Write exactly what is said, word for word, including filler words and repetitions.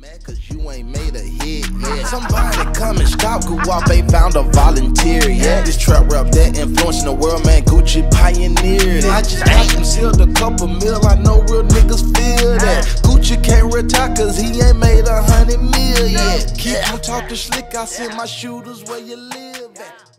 mad cause you ain't made a hit yet. Somebody come and stop Guape, found a volunteer, yeah. This trap rap that influencing the world, man, Gucci pioneered it. I just got him sealed a couple mil, I know real niggas feel that. Gucci can't retire cause he ain't made a hundred mil yet. Keep on talking slick, I send my shooters where you live at.